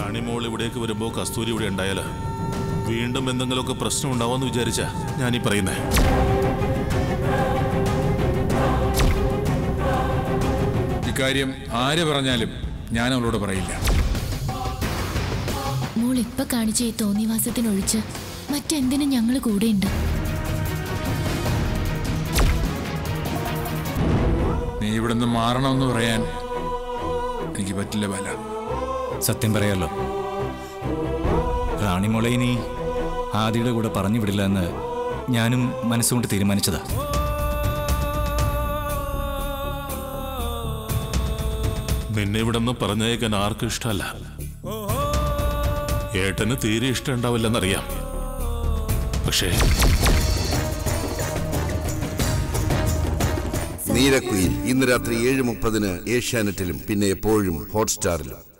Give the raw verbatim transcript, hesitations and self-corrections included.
റാണിമോൾ ഇവിടേക്ക് വരുമ്പോ കസ്തൂരി ഇവിടെ ഉണ്ടായാല് വീണ്ടും എന്തെങ്കിലുമൊക്കെ പ്രശ്നം ഉണ്ടാവുമെന്ന് വിചാരിച്ച ഞാനീ പറയുന്നേ. ഇക്കാര്യം ആര് പറഞ്ഞാലും ഞാൻ അവളോട് പറയില്ല. മോൾ ഇപ്പൊ കാണിച്ച ഈ തോന്നിവാസത്തിനൊഴിച്ച് മറ്റെന്തിനും ഞങ്ങൾ കൂടെയുണ്ട്. നീ ഇവിടുന്ന് മാറണമെന്ന് പറയാൻ എനിക്ക് പറ്റില്ല ബാല. സത്യം പറയാലോ, റാണിമോളെ ഇനി ആദിയുടെ കൂടെ പറഞ്ഞു വിടില്ല എന്ന് ഞാനും മനസ്സുകൊണ്ട് തീരുമാനിച്ചതാ. നിന്നെ ഇവിടെ നിന്ന് പറഞ്ഞേക്കാൻ ആർക്കും ഇഷ്ടമല്ല. ഏട്ടന് തീരെ ഇഷ്ടം ഉണ്ടാവില്ലെന്നറിയാം. പക്ഷേ നീലക്കുയിൽ ഇന്ന് രാത്രി ഏഴ് മുപ്പതിന് ഏഷ്യാനെറ്റിലും പിന്നെ എപ്പോഴും ഹോട്ട്സ്റ്റാറിലും.